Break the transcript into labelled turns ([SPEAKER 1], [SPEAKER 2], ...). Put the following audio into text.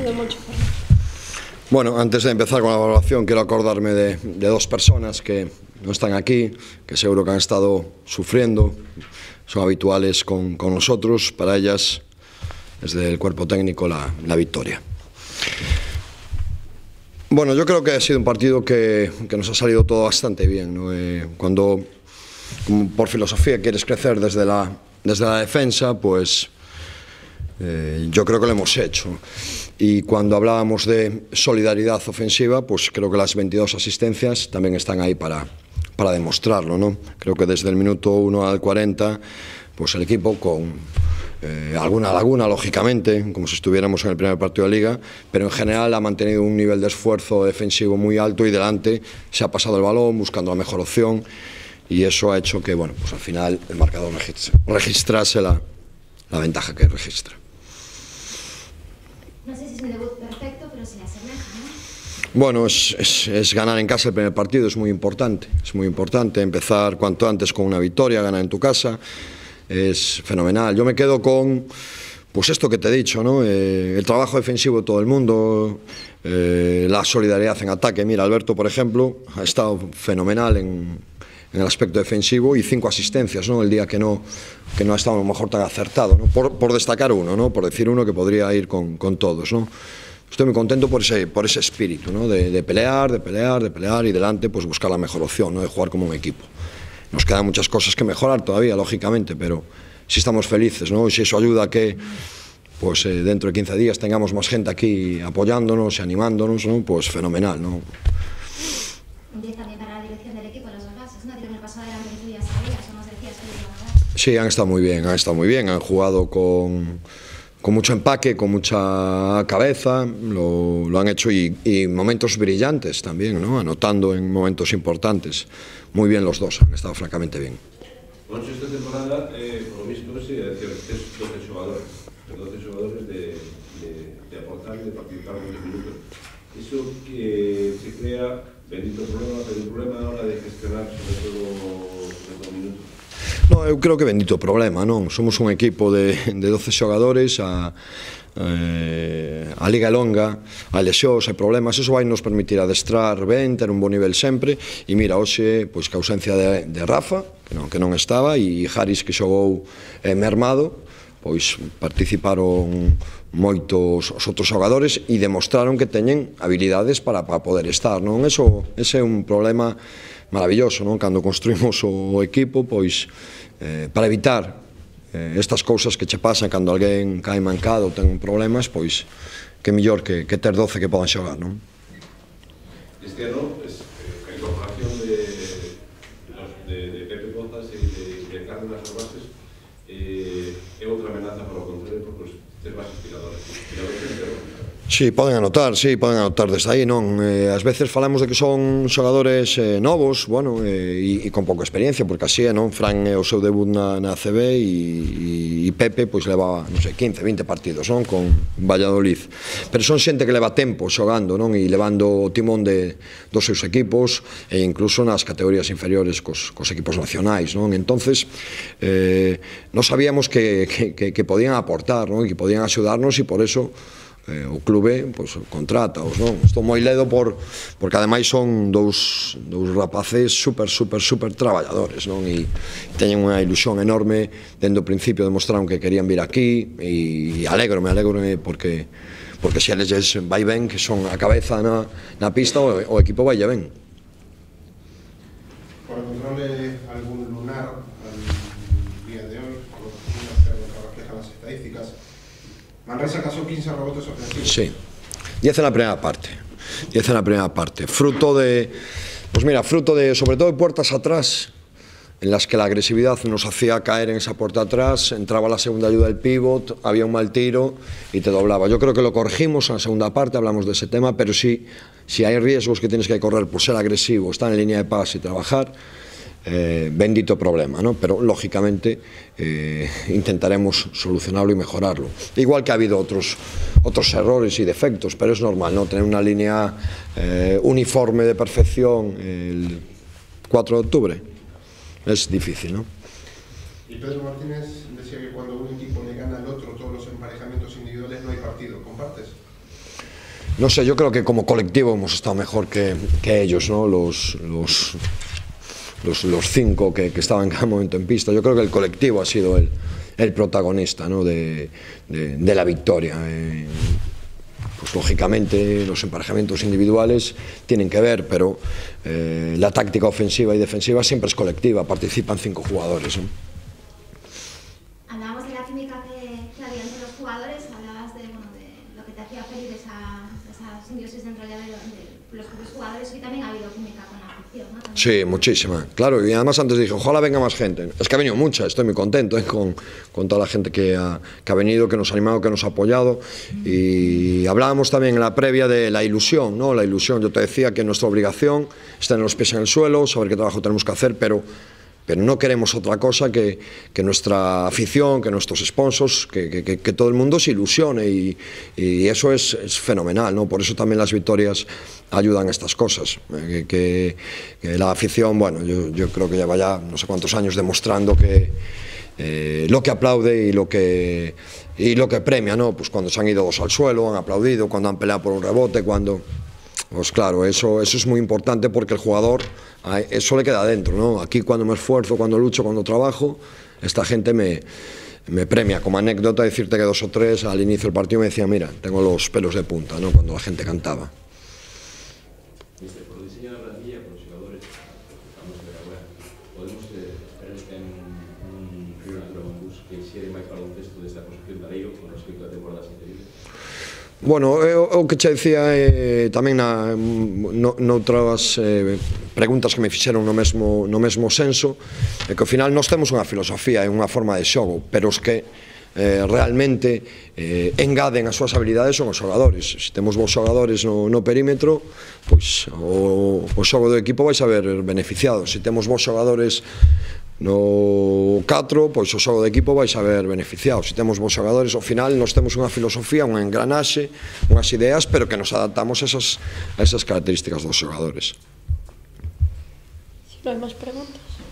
[SPEAKER 1] Bueno, antes de empezar con la evaluación, quiero acordarme de dos personas que no están aquí, que seguro que han estado sufriendo, son habituales con nosotros. Para ellas, desde el cuerpo técnico, la victoria. Bueno, yo creo que ha sido un partido que nos ha salido todo bastante bien, ¿no? Cuando, por filosofía, quieres crecer desde la defensa, pues yo creo que lo hemos hecho. Y cuando hablábamos de solidaridad ofensiva, pues creo que las 22 asistencias también están ahí para demostrarlo, ¿no? Creo que desde el minuto 1 al 40, pues el equipo con alguna laguna, lógicamente, como si estuviéramos en el primer partido de Liga, pero en general ha mantenido un nivel de esfuerzo defensivo muy alto y delante se ha pasado el balón buscando la mejor opción, y eso ha hecho que, bueno, pues al final el marcador registrase la ventaja que registra.
[SPEAKER 2] No sé si es un debut perfecto, pero se le asemeja, ¿no?
[SPEAKER 1] Bueno, es ganar en casa el primer partido, es muy importante empezar cuanto antes con una victoria, ganar en tu casa, es fenomenal. Yo me quedo con, pues esto que te he dicho, ¿no? El trabajo defensivo de todo el mundo, la solidaridad en ataque. Mira, Alberto, por ejemplo, ha estado fenomenal en el aspecto defensivo, y 5 asistencias, ¿no? El día que no ha estado a lo mejor tan acertado, ¿no? Por destacar uno, ¿no? Por decir uno que podría ir con todos, ¿no? Estoy muy contento por ese espíritu, ¿no? De pelear y delante pues buscar la mejor opción, ¿no? De jugar como un equipo. Nos quedan muchas cosas que mejorar todavía, lógicamente, pero sí estamos felices, ¿no? Y si eso ayuda a que pues dentro de 15 días tengamos más gente aquí apoyándonos y animándonos, ¿no? Pues fenomenal, ¿no?
[SPEAKER 2] Un 10 también para la dirección del equipo, las dos bases, ¿no? En el pasado eran que tú ya sabías o nos decías que lo iban a dar.
[SPEAKER 1] Sí, han estado muy bien, han jugado con mucho empaque, con mucha cabeza, lo han hecho, y momentos brillantes también, ¿no? Anotando en momentos importantes. Muy bien los dos, han estado francamente bien.
[SPEAKER 3] Bueno, esta temporada, por lo visto, sí, es decir, 12 jugadores de aportar y de participar en 20 minutos. Eso que se crea, bendito problema a la hora de gestionar sobre todo minutos.
[SPEAKER 1] No, eu creo que bendito problema, non? Somos un equipo de 12 xogadores, a Liga longa, a lesións e problemas, eso vai nos permitir adestrar ben, ter un bon nivel sempre, e mira, hoxe, pois, que ausencia de Rafa, que non estaba, e Haris, que xogou mermado, pois participaron moitos os outros xogadores e demostraron que teñen habilidades para poder estar, non? Ese é un problema maravilloso, non? Cando construímos o equipo, pois, para evitar estas cousas que che pasan cando alguén cae mancado ou ten problemas, pois, que mellor que ter 12 que podan xogar, non?
[SPEAKER 3] Este ano, a incorporación de Pepe Pozas e de Cárdenas nas bases é outra amenaza para o contrario, porque os tres bases tiradores.
[SPEAKER 1] Sí, poden anotar desde aí, non? Ás veces falamos de que son xogadores novos, bueno, e con pouca experiencia, porque así é, non? Fran é o seu debut na ACB e Pepe, pois, leva, non sei, 15, 20 partidos, non? Con Valladolid. Pero son xente que leva tempo xogando, non? E levando o timón dos seus equipos, e incluso nas categorías inferiores cos equipos nacionais, non? Entonces, non sabíamos que podían aportar, non? Que podían axudarnos, e por eso o clube, pois, contrataos, non? Estou moi ledo porque ademais son dous rapaces super traballadores, non? E teñen unha ilusión enorme, dende o principio demostraron que querían vir aquí, e alégrome porque se eles vai ben, que son a cabeza na pista, o equipo vai ben.
[SPEAKER 4] Por encontrarle algún lunar al día de hoy, por lo que reflejan las estadísticas, Manresa casó 15 rebotes ofensivos.
[SPEAKER 1] Sí, 10 en la primera parte. Fruto de, sobre todo de puertas atrás, en las que la agresividad nos hacía caer en esa puerta atrás, entraba la segunda ayuda del pívot, había un mal tiro y te doblaba. Yo creo que lo corregimos en la segunda parte, hablamos de ese tema, pero si hay riesgos que tienes que correr por ser agresivo, estar en línea de pase y trabajar, bendito problema, ¿no? Pero lógicamente intentaremos solucionarlo y mejorarlo. Igual que ha habido otros errores y defectos, pero es normal, ¿no? Tener una línea uniforme de perfección el 4 de octubre es difícil, ¿no?
[SPEAKER 4] Y Pedro Martínez decía que cuando un equipo le gana al otro todos los emparejamientos individuales no hay partido. ¿Compartes?
[SPEAKER 1] no sé, yo creo que como colectivo hemos estado mejor que ellos, ¿no? Los 5 que estaban en cada momento en pista. Yo creo que el colectivo ha sido el protagonista, ¿no? de la victoria. Pues lógicamente los emparejamientos individuales tienen que ver, pero la táctica ofensiva y defensiva siempre es colectiva, participan 5 jugadores, ¿no?
[SPEAKER 2] Hablábamos de la química que había entre los jugadores, hablabas de lo que te hacía feliz, esa simbiosis dentro de los propios jugadores, y también ha habido química con la afición, ¿no? También.
[SPEAKER 1] Sí, muchísima, claro, y además antes dije, ojalá venga más gente. Es que ha venido mucha, estoy muy contento con toda la gente que ha venido, que nos ha animado, que nos ha apoyado. Y hablábamos también en la previa de la ilusión, ¿no? La ilusión, yo te decía que nuestra obligación es tener los pies en el suelo, saber qué trabajo tenemos que hacer, pero no queremos otra cosa que nuestra afición, que nuestros sponsors, que todo el mundo se ilusione, y eso es fenomenal, ¿no? Por eso también las victorias ayudan a estas cosas, que la afición, bueno, yo creo que lleva ya no sé cuántos años demostrando que lo que aplaude y lo que premia, ¿no? Pues cuando se han ido 2 al suelo, han aplaudido, cuando han peleado por un rebote, pues claro, eso es muy importante, porque el jugador, eso le queda dentro, ¿no? Aquí cuando me esfuerzo, cuando lucho, cuando trabajo, esta gente me premia. Como anécdota, decirte que 2 o 3 al inicio del partido me decían, mira, tengo los pelos de punta, ¿no? Cuando la gente cantaba.
[SPEAKER 3] Por el diseño de la plantilla, con los jugadores, estamos de agora, podemos esperar que ten un Río Natura Bambús que xere máis baloncesto desta posición de Aleiro con respecto a temporadas anteriores?
[SPEAKER 1] Bueno, o que che dicía tamén noutras preguntas que me fixeron no mesmo senso, é que ao final nós temos unha filosofía e unha forma de xogo, pero os que realmente engaden as súas habilidades son os xogadores. Se temos bons xogadores no perímetro, pois o xogo do equipo vai saber beneficiado. Se temos bons xogadores no 4, pois o xogo do equipo vai saber beneficiado. Se temos bons xogadores, ao final nós temos unha filosofía, un engranaxe, unhas ideas, pero que nos adaptamos a esas características dos xogadores.
[SPEAKER 5] Si non hai máis preguntas.